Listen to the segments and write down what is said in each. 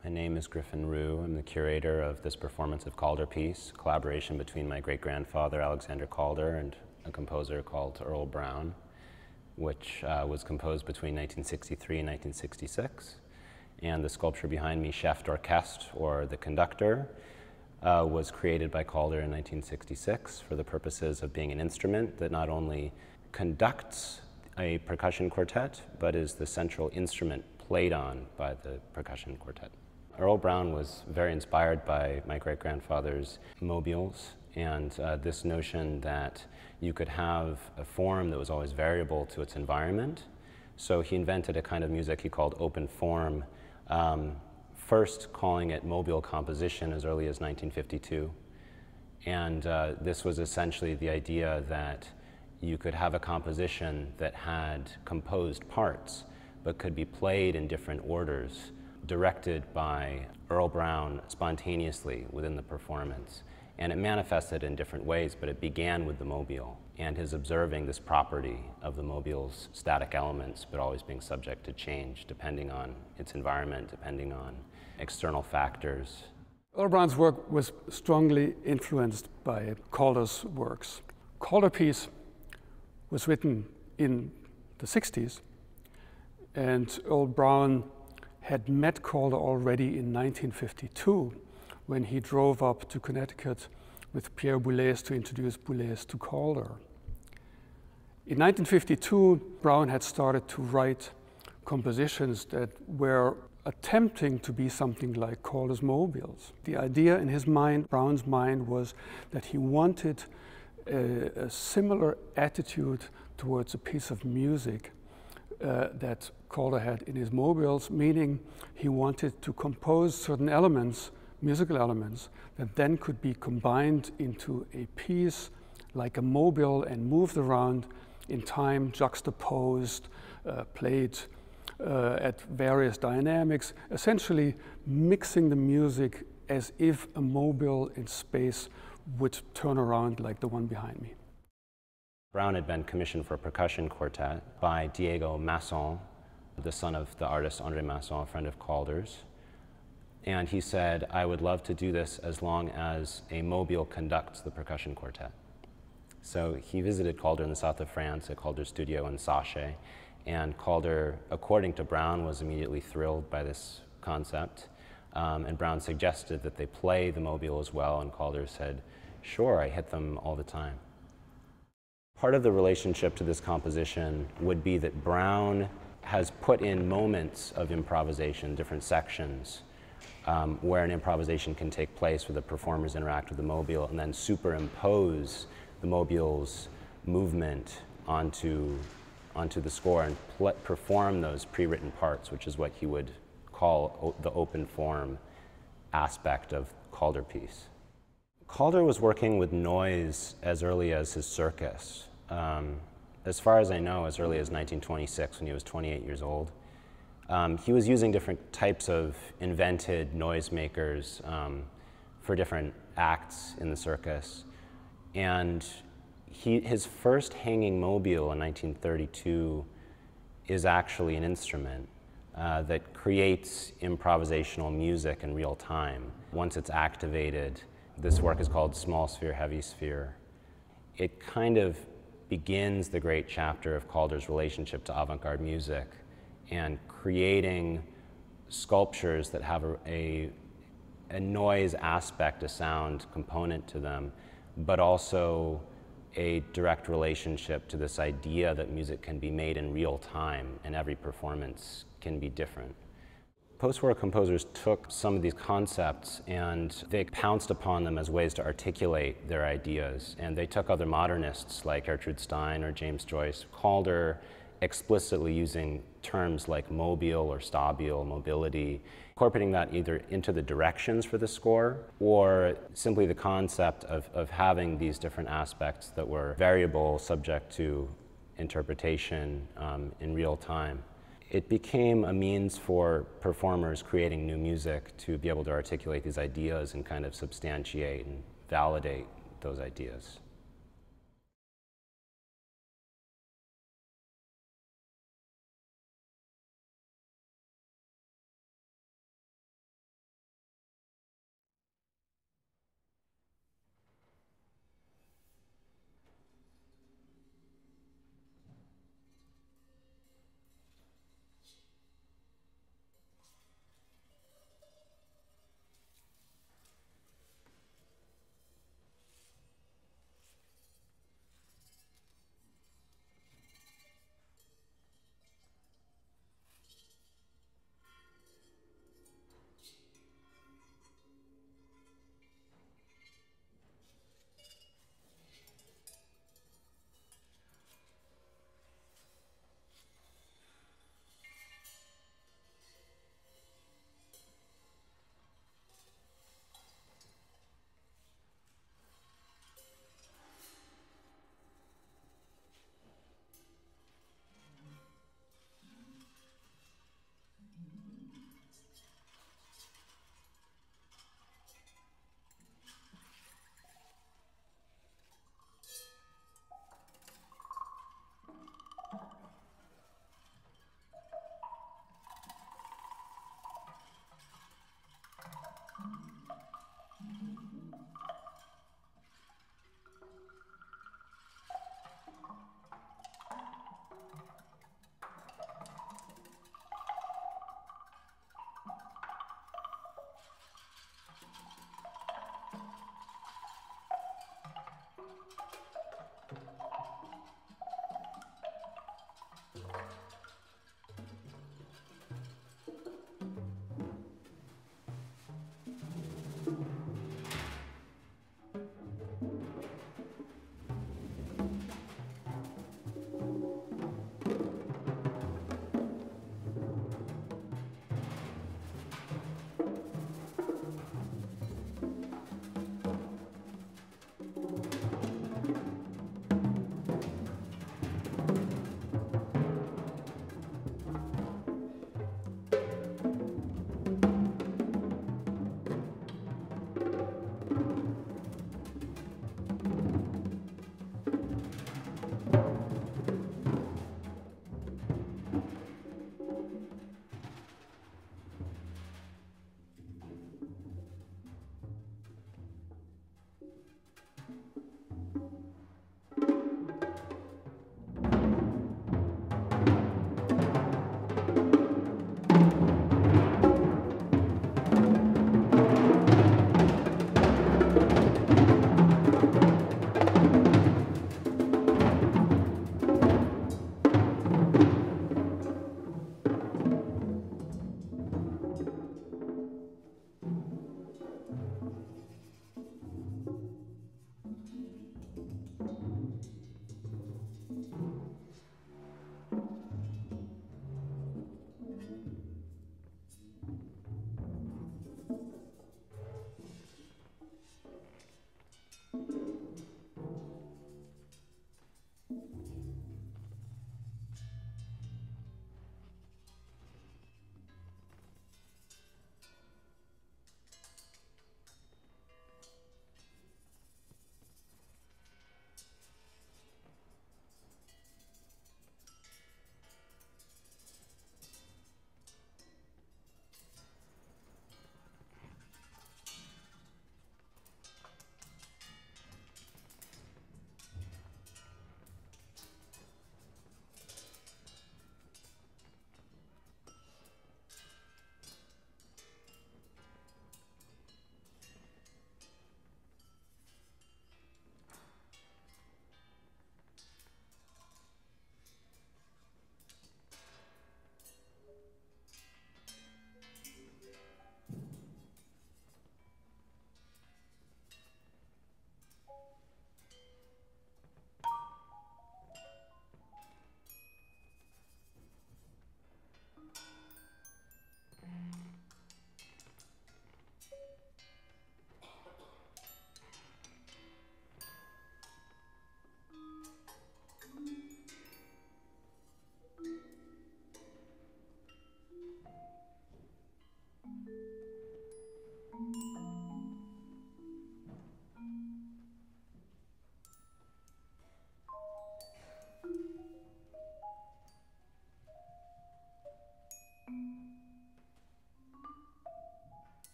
My name is Griffin Rue. I'm the curator of this performance of Calder piece, a collaboration between my great-grandfather Alexander Calder and a composer called Earle Brown, which was composed between 1963 and 1966. And the sculpture behind me, Chef d'Orchestre, or the conductor, was created by Calder in 1966 for the purposes of being an instrument that not only conducts a percussion quartet, but is the central instrument played on by the percussion quartet. Earle Brown was very inspired by my great-grandfather's mobiles and this notion that you could have a form that was always variable to its environment. So he invented a kind of music he called open form, first calling it mobile composition as early as 1952. And this was essentially the idea that you could have a composition that had composed parts, but could be played in different orders, directed by Earle Brown spontaneously within the performance. And it manifested in different ways, but it began with the mobile and his observing this property of the mobile's static elements, but always being subject to change depending on its environment, depending on external factors. Earle Brown's work was strongly influenced by Calder's works. Calder piece was written in the 60s, and Earle Brown had met Calder already in 1952 when he drove up to Connecticut with Pierre Boulez to introduce Boulez to Calder. In 1952, Brown had started to write compositions that were attempting to be something like Calder's mobiles. The idea in his mind, Brown's mind, was that he wanted a similar attitude towards a piece of music that Calder had in his mobiles, meaning he wanted to compose certain elements, musical elements, that then could be combined into a piece like a mobile and moved around in time, juxtaposed, played at various dynamics, essentially mixing the music as if a mobile in space would turn around like the one behind me. Brown had been commissioned for a percussion quartet by Diego Masson, the son of the artist André Masson, a friend of Calder's. And he said, I would love to do this as long as a mobile conducts the percussion quartet. So he visited Calder in the south of France at Calder's studio in Sachet. And Calder, according to Brown, was immediately thrilled by this concept. And Brown suggested that they play the mobile as well, and Calder said, sure, I hit them all the time. Part of the relationship to this composition would be that Brown has put in moments of improvisation, different sections, where an improvisation can take place where the performers interact with the mobile and then superimpose the mobile's movement onto the score and perform those pre-written parts, which is what he would call the open form aspect of Calder piece. Calder was working with noise as early as his circus. As far as I know, as early as 1926, when he was 28 years old. He was using different types of invented noisemakers for different acts in the circus. And his first hanging mobile in 1932 is actually an instrument that creates improvisational music in real time. Once it's activated, this work is called Small Sphere, Heavy Sphere. It kind of begins the great chapter of Calder's relationship to avant-garde music and creating sculptures that have a noise aspect, a sound component to them, but also a direct relationship to this idea that music can be made in real time and every performance can be different. Post-war composers took some of these concepts and they pounced upon them as ways to articulate their ideas. And they took other modernists like Gertrude Stein or James Joyce. Calder explicitly using terms like mobile or stabile, mobility, incorporating that either into the directions for the score or simply the concept of having these different aspects that were variable, subject to interpretation in real time. It became a means for performers creating new music to be able to articulate these ideas and kind of substantiate and validate those ideas.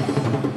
Thank you.